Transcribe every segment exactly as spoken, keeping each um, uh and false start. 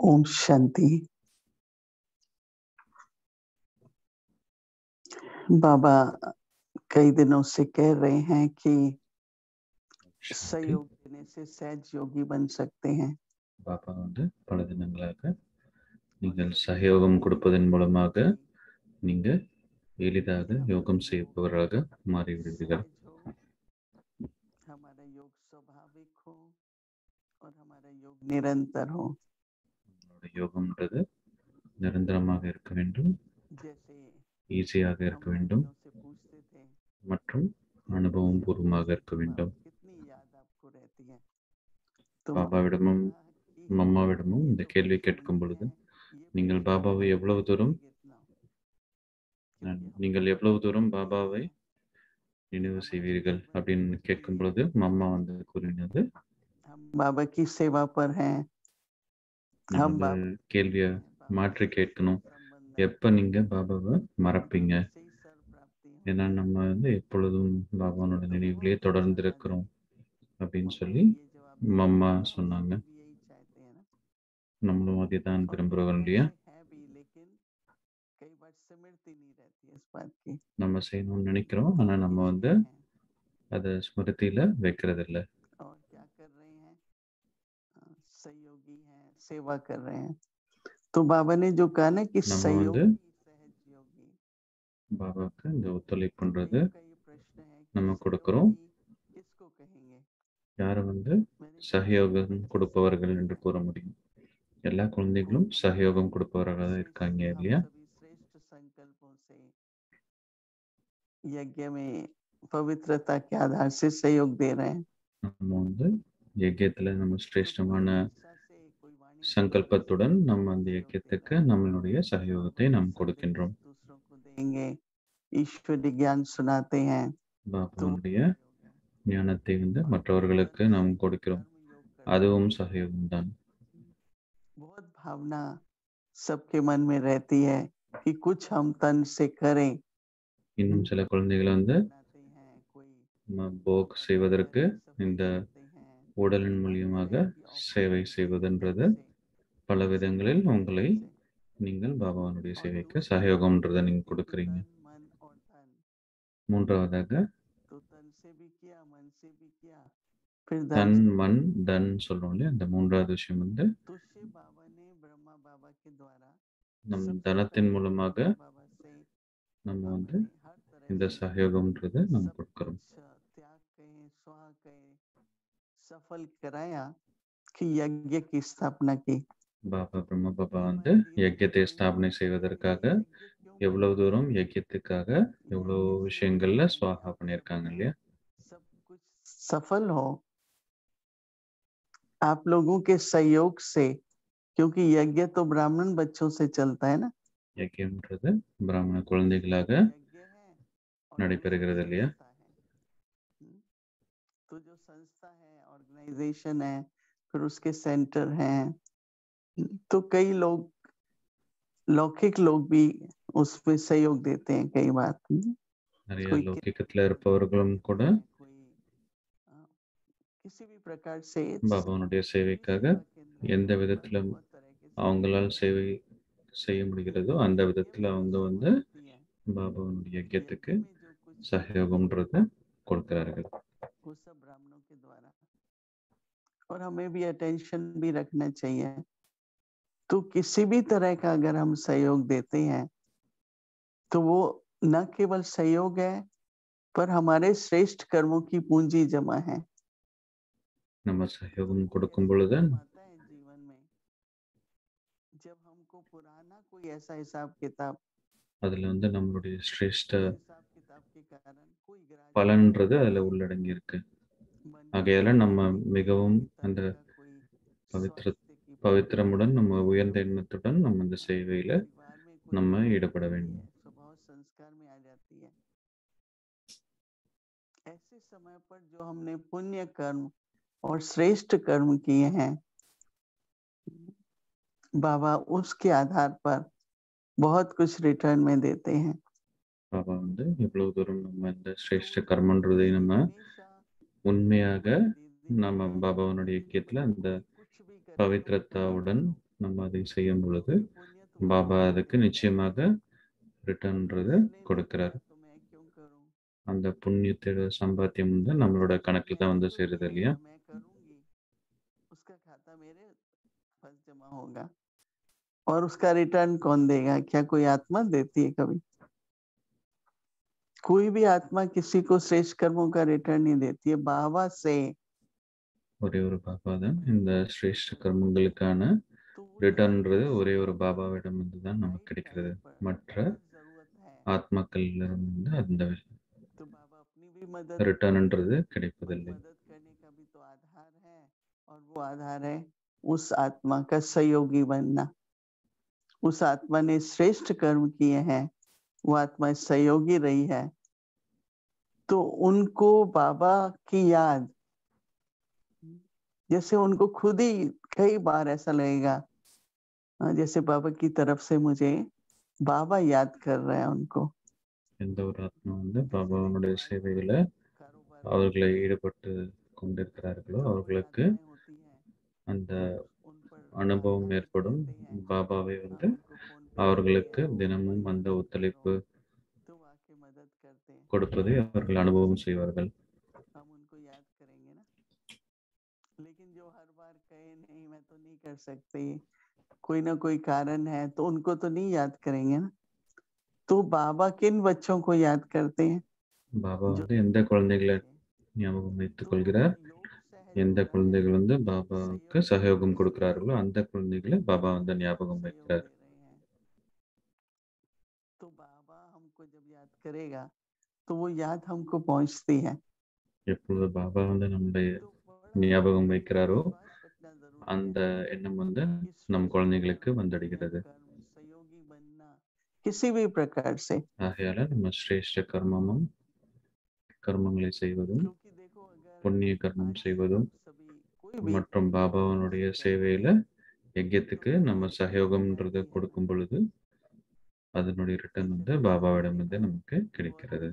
ओम शांति। बाबा कई दिनों से कह रहे हैं कि சாந்தி. सहयोग देने से सहज योगी बन सकते हैं। பாபா வந்து பல தினங்களாக நீங்கள் சகயோகம் கொடுப்பதன் மூலமாக நீங்க எளிதாக யோகம் செய்பவராக மாறிவிடுவீர்கள். हमारा योग स्वाभाविक हो और हमारा योग निरंतर हो। உங்களுடைய யோகம்ன்றது நிரந்தரமாக இருக்க வேண்டும், जैसे ஈஸியாக இருக்க வேண்டும் से पूछते थे மற்றும் அனுபவம் பூர்வமாக இருக்க வேண்டும். कितनी याद आपको रहती है? பாபாவிடமும் மம்மாவிடமும் இந்த கேள்வி கேட்கும் பொழுது நீங்கள் பாபாவை எவ்வளவு தூரம் நீங்கள் எவ்வளவு தூரம் பாபாவை நினைவு செய்வீர்கள் அப்படின்னு கேட்கும் பொழுது மம்மா வந்து கூறினது, बाबा की सेवा पर हैं। நம்ம வந்து கேள்வியை மாற்றி கேட்கணும், எப்ப நீங்க பாபாவை மறப்பீங்க? ஏன்னா நம்ம வந்து எப்பொழுதும் பாபாவோட நினைவுலேயே தொடர்ந்து இருக்கிறோம் அப்படின்னு சொல்லி மம்மா சொன்னாங்க. நம்மளும் அதை தான் விரும்புகிறோம் இல்லையா? நம்ம செய்யணும்னு நினைக்கிறோம், ஆனா நம்ம வந்து அதை ஸ்மிருதியில வைக்கிறது இல்லை. सहयोगी हैं, सेवा कर रहे हैं। तो बाबा ने जो कहा ना कि நம்ம सहयोग வந்து பாபாவுக்கு இந்த ஒத்துழைப்புன்றது நம்ம கொடுக்கிறோம். किसको कहेंगे? யாரை வந்து சகயோகம் கொடுப்பவர்கள் என்று கூற முடியும்? எல்லா குழந்தைகளும் சகயோகம் கொடுப்பவர்களாக தான் இருக்காங்க இல்லையா? श्रेष्ठ संकल्पों से यज्ञ में पवित्रता के आधार से सहयोग दे रहे हैं। நம்ம வந்து யஜ்யத்துல நம்ம சிரேஷ்டமான சங்கல்பத்துடன் நம்ம அந்த யஜ்யத்துக்கு நம்மளுடைய சகயோகத்தை நாம் கொடுக்கின்றோம். दूसरों को देंगे, ईश्वरी ज्ञान सुनाते हैं। பாபாவுடைய ஞானத்தை வந்து மற்றவர்களுக்கு நாம் கொடுக்கிறோம், அதுவும் சகயோகம் தான். बहुत भावना सबके मन में रहती है कि कुछ हम तन से करें। இன்னும் சில குழந்தைகள் வந்து போக் செய்வதற்கு இந்த உடலின் மூலியமாக சேவை செய்வதுன்றது பல விதங்களில் உங்களை நீங்கள் பாபாவனுடைய சேவைக்கு சகயோகம்ன்றதை நீங்க கொடுக்குறீங்க. மூன்றாவதாக தன் மண் தன் சொல்றோம் இல்லையா, அந்த மூன்றாவது விஷயம் வந்து நம் தனத்தின் மூலமாக நம்ம வந்து இந்த சகயோகம்ன்றதை நம்ம கொடுக்கிறோம். सफल कराया कि यज्ञ की स्थापना की। பாபா பிரம்ம பாபா வந்து யஜ்யத்தை ஸ்தாபனை செய்வதற்காக எவ்வளவு தூரம் யஜ்யத்துக்காக எவ்வளவு விஷயங்கள்ல சுவாகா பண்ணியிருக்காங்க இல்லையா? सब कुछ सफल हो आप लोगों के सहयोग से, क्योंकि यज्ञ तो ब्राह्मण बच्चों से चलता है ना। யஜ்யம்ன்றது பிராமண குழந்தைகளாக நடைபெறுகிறது இல்லையா? तो जो संस्था है, ऑर्गेनाइजेशन है, फिर उसके सेंटर हैं, तो कई लोग लौकिक लोग भी उसमें सहयोग देते हैं कई बार। நிறைய லௌகிகத்துல இருப்பவர்களும் கூட किसी भी प्रकार से பாபாவுடைய சேவைக்காக எந்த விதத்துல அவங்களால் சேவை செய்ய முடிகிறதோ அந்த விதத்துல அவங்க வந்து பாபாவுடைய யஜ்யத்துக்கு சகயோகம்ன்றத கொடுக்கிறார்கள். वो सब ब्राह्मणों के द्वारा, और हमें भी अटेंशन भी रखना चाहिए। तो किसी भी तरह का अगर हम सहयोग देते हैं तो वो न केवल सहयोग है पर हमारे श्रेष्ठ कर्मों की पूंजी जमा है। நம்ம சகயோகம் கொடுக்கும் பொழுது जीवन में जब हमको पुराना कोई ऐसा हिसाब किताब அதுல வந்து நம்மளுடைய சிரேஷ்ட हिसाब किताब के कारण कोई பலன்றது அதுல உள்ளடங்கி இருக்கு. ஆகையால நம்ம மிகவும் அந்த பவித்திர பவித்திரமுடன் நம்ம உயர்ந்த எண்ணத்துடன் நம்ம இந்த சேவையில நம்ம ஈடுபட வேண்டும். संस्कार में आ जाती है। ऐसे समय पर जो हमने पुण्य कर्म और श्रेष्ठ कर्म किए हैं, बाबा उसके आधार पर बहुत कुछ रिटर्न में देते हैं। பாபா வந்து எவ்வளவு தூரம் நம்ம இந்த சிரேஷ்ட கர்மன்றதை நம்ம உண்மையாக நம்ம பாபாவனுடைய யஜ்யத்துல அந்த பவித்திரத்தாவுடன் நம்ம அதை செய்யும் பொழுது பாபா அதுக்கு நிச்சயமாக ரிட்டர்ன்றது கொடுக்கிறார். அந்த புண்ணியத்தோட சம்பாத்தியம் வந்து நம்மளோட கணக்குல தான் வந்து சேருது இல்லையா? और उसका रिटर्न कौन देगा? क्या कोई आत्मा देती है कभी? कोई भी आत्मा किसी को श्रेष्ठ कर्मों का रिटर्न नहीं देती है, बाबा से। ஒரே ஒரு பாபா தான் இந்த சிரேஷ்ட கர்மங்களுக்கான ரிட்டர்ன்றது ஒரே ஒரு பாபாவிடம் இருந்து தான் நமக்கு கிடைக்கிறது. மற்ற ஆத்மாக்கள் இருந்து அந்த ரிட்டர்ன்ன்றது கிடைப்பதில்லை. और वो आधार है उस आत्मा का सहयोगी बनना। उस आत्मा ने श्रेष्ठ कर्म किए हैं, वो आत्मा सहयोगी रही है, तो उनको बाबा की याद, जैसे उनको खुद ही कई बार ऐसा लगेगा जैसे बाबा की तरफ से मुझे बाबा याद कर रहे हैं उनको। எந்த ஒரு ஆத்மா வந்து பாபாவுடைய சேவையில அவர்களை ஈடுபட்டு கொண்டிருக்கிறார்களோ அவர்களுக்கு அந்த அனுபவம் ஏற்படும். பாபாவை வந்து அவர்களுக்கு தினமும் அந்த ஒத்துழைப்பு கொடுப்பதை அவர்கள் அனுபவம் செய்வார்கள். लेकिन जो हर बार कहे नहीं मैं तो नहीं कर सकती, कोई ना कोई कारण है, तो उनको तो नहीं याद करेंगे ना। तो बाबा किन बच्चों को याद करते हैं? பாபா வந்து எந்த குழந்தைகளை ஞாபகம் வைத்துக் கொள்கிறார்? எந்த குழந்தைகள் வந்து பாபாவுக்கு சகயோகம் கொடுக்கிறார்களோ அந்த குழந்தைகளை பாபா வந்து ஞாபகம் வைக்கிறார். तो बाबा हमको जब याद करेगा तो वो याद हमको पहुंचती है. எப்பொழுது பாபா வந்து நம்முடைய ஞாபகம் வைக்கிறாரோ அந்த எண்ணம் வந்து நம் குழந்தைகளுக்கு வந்தடைகிறது. किसी भी प्रकार से ஆகையால நம்ம சிரேஷ்ட கர்மமும் கர்மங்களை செய்வதும் புண்ணிய கர்மம் செய்வதும் மற்றும் பாபாவனுடைய சேவையில யஜ்யத்துக்கு நம்ம சகயோகம்ன்றதை கொடுக்கும் பொழுது அதனுடைய ரிட்டர்ன் வந்து பாபாவிடம் வந்து நமக்கு கிடைக்கிறது.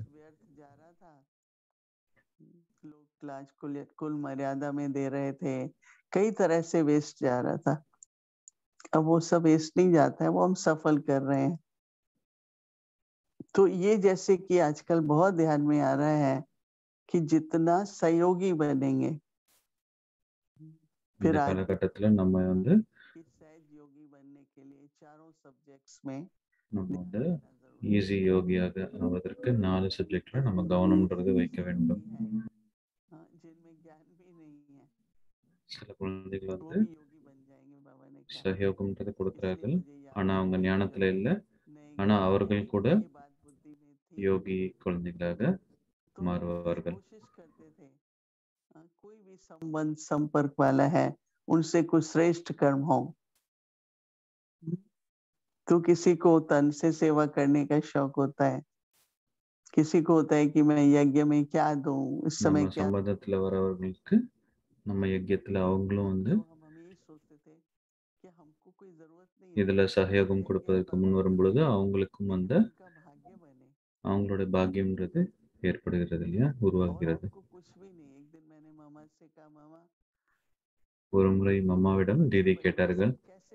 क्लास कुल कुल मर्यादा में दे रहे थे, कई तरह से वेस्ट जा रहा था. अब वो सब वेस्ट नहीं जाता है, वो हम सफल कर रहे हैं. तो ये जैसे कि आजकल बहुत ध्यान में आ रहा है कि जितना सहयोगी बनेंगे फिर காலகட்டத்துல நம்ம வந்து सहयोगी बनने के लिए चारों सब्जेक्ट्स में நம்ம வந்து ஈஸி யோகியாக ஆவதற்கு நாலு சப்ஜெக்ட்ல நம்ம கவனம்ன்றது வைக்க வேண்டும். சில குழந்தைகள் வந்து சகயோகம்ன்றது கொடுக்கிறார்கள், ஆனா அவங்க ஞானத்துல இல்லை, ஆனா அவர்கள் கூட யோகி குழந்தைகளாக மாறுவார்கள். कोई भी संबंध संपर्क वाला है उनसे कुछ श्रेष्ठ कर्म हो, तो किसी को तन से सेवा करने का शौक होता है, किसी को होता है कि मैं यज्ञ में क्या दूं, इस समय क्या. சம்பந்தத்துல வரவர்களுக்கு நம்ம யஜ்யத்துல அவங்களும் வந்து இதுல சகயோகம் கொடுப்பதற்கு முன் வரும் பொழுது அவங்களுக்கும் வந்து அவங்களோட பாக்கியம்ன்றது ஏற்படுகிறது இல்லையா, உருவாகிறது. ஒரு முறை மம்மாவிடம் தீதி கேட்டார்கள்,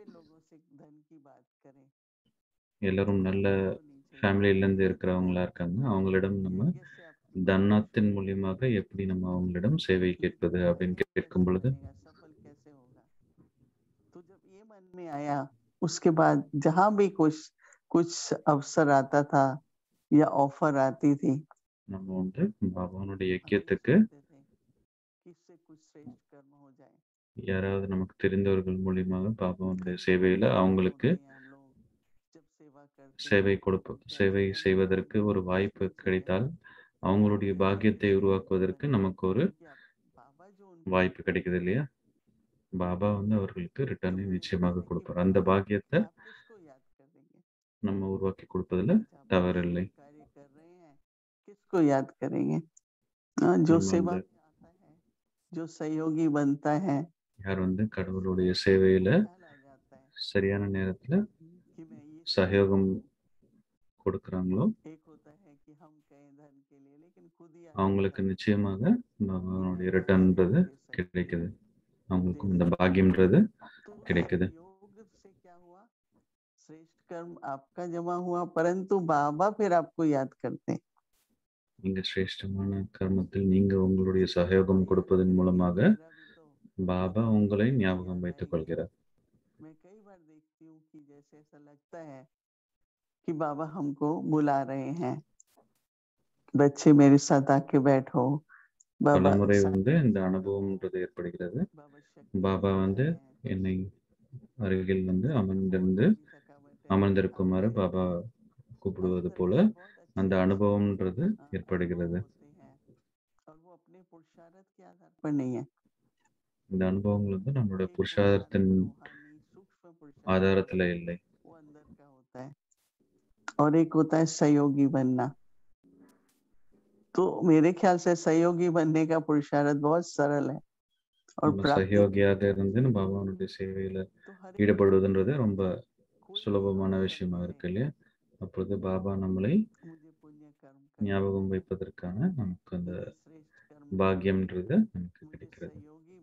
எல்லாரும் நல்ல ஃபேமிலியிலேருந்து இருக்கிறவங்களா இருக்காங்க, அவங்களிடம் நம்ம தன்னத்தின் மூலியமாக எப்படி நம்ம அவங்களிடம் சேவை கேட்பது அப்படின்னு கேட்கும் பொழுது उसके बाद जहां भी कुछ कुछ अवसर आता था या ऑफर आती थी, நம்ம வந்து பாபாவுடைய யஜ்யத்துக்கு யாராவது நமக்கு தெரிந்தவர்கள் மூலியமாக பாபாவுடைய சேவையில அவங்களுக்கு சேவை கொடுப்ப சேவை செய்வதற்கு ஒரு வாய்ப்பு கிடைத்தால் அவங்களுடைய பாக்கியத்தை உருவாக்குவதற்கு நமக்கு ஒரு வாய்ப்பு கிடைக்குது இல்லையா. பாபா வந்து அவர்களுக்கு ரிட்டர்னை நிச்சயமாக கொடுப்பார். அந்த பாக்கியத்தை நம்ம உருவாக்கி கொடுப்பதில் தவறில்லை. किसको याद करेंगे? जो सेवा जो सहयोगी बनता है, யார் வந்து கடவுளுடைய சேவையில சரியான நேரத்துல சகயோகம் கொடுக்கறாங்களோ அவங்களுக்கு நிச்சயமாக பகவானுடைய ரிட்டர்ன்றது கிடைக்குது, அவங்களுக்கும் இந்த பாக்கியம்ன்றது கிடைக்குது. कर्म आपका जमा हुआ, परंतु बाबा फिर आपको याद करते हैं। நீங்க சிரேஷ்டமான கர்மத்தில் நீங்க உங்களுடைய சகயோகம் கொடுப்பதன் மூலமாக பாபா உங்களை ஞாபகம் வைத்துக் கொள்கிறார். मैं कई बार देखती हूँ कि जैसे ऐसा लगता है कि बाबा हमको बुला रहे हैं, बच्चे मेरे साथ आके बैठो, பல बाबा முறை வந்து இந்த அனுபவம்ன்றது ஏற்படுகிறது. பாபா வந்து என்னை அருகில் வந்து அமர்ந்திருந்து அமர்ந்திருக்குமாறு பாபா கூப்பிடுவது போல அந்த அனுபவம்ன்றது ஏற்படுகிறது. இந்த அனுபவங்கள் வந்து நம்மளுடைய புருஷார்த்தத்தின் ஆதாரத்துல இல்லை. और एक होता है सहयोगी बनना। तो मेरे ख्याल से सहयोगी बनने का पुरुषार्थ बहुत सरल है और நம்ம சகயோகியாக இருந்து பாபாவுடைய சேவையில ஈடுபடுவதுன்றது ரொம்ப சுலபமான விஷயமா இருக்கு இல்லையா? அப்பொழுது பாபா நம்மளை ஞாபகம் வைப்பதற்கான நமக்கு அந்த பாக்கியம்ன்றது நமக்கு கிடைக்கிறது.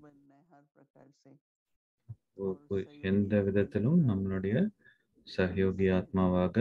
எந்த விதத்திலும் நம்மளுடைய சகயோகி ஆத்மாவாக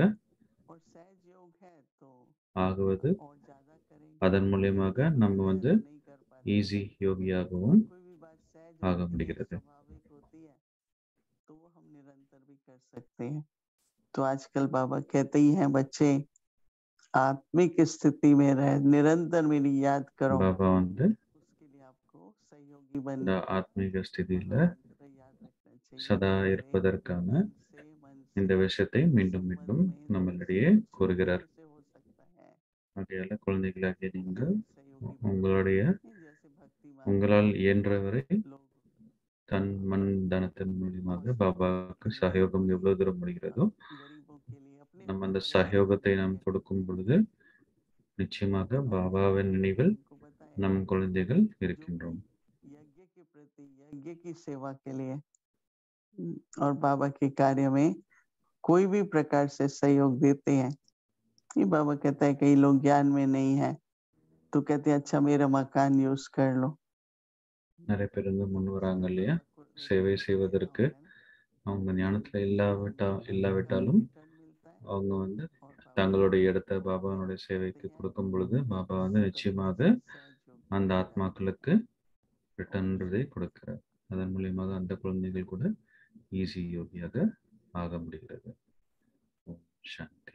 ஆகுவது, அதன் மூலியமாக நம்ம வந்து ஈஸி யோகியாகவும் ஆக முடிகிறது. तो वो हम निरंतर भी कर सकते हैं। तो आजकल बाबा कहते ही हैं, बच्चे आत्मिक स्थिति में रह निरंतर मेरी याद करो। பாபா வந்து उसके लिए आपको सहयोगी இந்த बनना, ஆத்மீக ஸ்திதியில मंत्र याद रखना चाहिए। சதா இருப்பதற்கான இந்த விஷயத்தை மீண்டும் மீண்டும் நம்மளிடையே கூறுகிறார். ஆகையால குழந்தைகளாகிய நீங்கள் உங்களுடைய உங்களால் இயன்றவரை தன் மண் தனத்தின் மூலியமாக பாபாவுக்கு சகயோகம் எவ்வளவு தூரம் முடிகிறதோ நம்ம அந்த சகயோகத்தை நாம் கொடுக்கும் பொழுது நிச்சயமாக பாபாவின் நினைவில் நம் குழந்தைகள் இருக்கின்றோம். यज्ञ के प्रति यज्ञ की सेवा के लिए और बाबा के कार्य में कोई भी प्रकार से सहयोग देते हैं। ये बाबा कहता है कई लोग ज्ञान में नहीं है तो कहते हैं अच्छा मेरा मकान यूज कर लो। நிறைய பேர் வந்து முன் வராங்க இல்லையா சேவை செய்வதற்கு. அவங்க ஞானத்துல இல்லாவிட்டா இல்லாவிட்டாலும் அவங்க வந்து தங்களுடைய இடத்த பாபாவுடைய சேவைக்கு கொடுக்கும் பொழுது பாபா வந்து நிச்சயமாக அந்த ஆத்மாக்களுக்கு ரிட்டர்ன்றதை கொடுக்கிறார். அதன் மூலியமாக அந்த குழந்தைகள் கூட ஈஸி யோகியாக ஆக முடிகிறது. ஓம் சாந்தி.